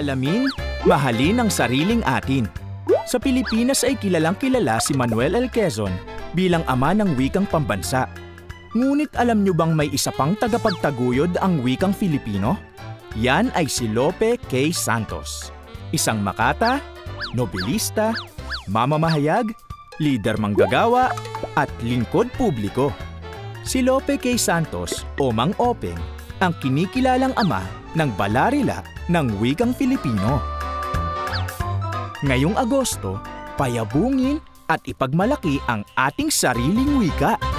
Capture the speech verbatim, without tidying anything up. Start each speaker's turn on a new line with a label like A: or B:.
A: Alamin, mahalin ang sariling atin. Sa Pilipinas ay kilalang kilala si Manuel L. Quezon bilang ama ng wikang pambansa. Ngunit alam niyo bang may isa pang tagapagtaguyod ang wikang Filipino? Yan ay si Lope K. Santos. Isang makata, nobilista, mamamahayag, lider manggagawa, at lingkod publiko. Si Lope K. Santos o Mang Openg ang kinikilalang ama ng balarila ng wikang Filipino. Ngayong Agosto, payabungin at ipagmalaki ang ating sariling wika.